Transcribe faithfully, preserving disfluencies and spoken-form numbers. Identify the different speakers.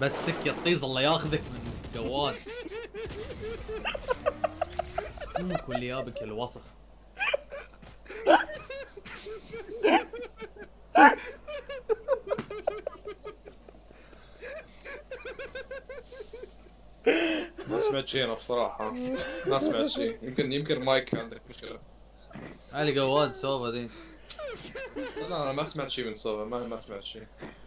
Speaker 1: بس سك يطيز الله ياخذك من جواد. امك واللي يابك يا الوسخ.
Speaker 2: ما سمعت شيء انا الصراحة، ما سمعت شيء. يمكن يمكن مايك عندك مشكلة.
Speaker 1: علي جواد سوفا دي.
Speaker 2: لا انا ما سمعت شيء من صوبه، ما ما سمعت شيء.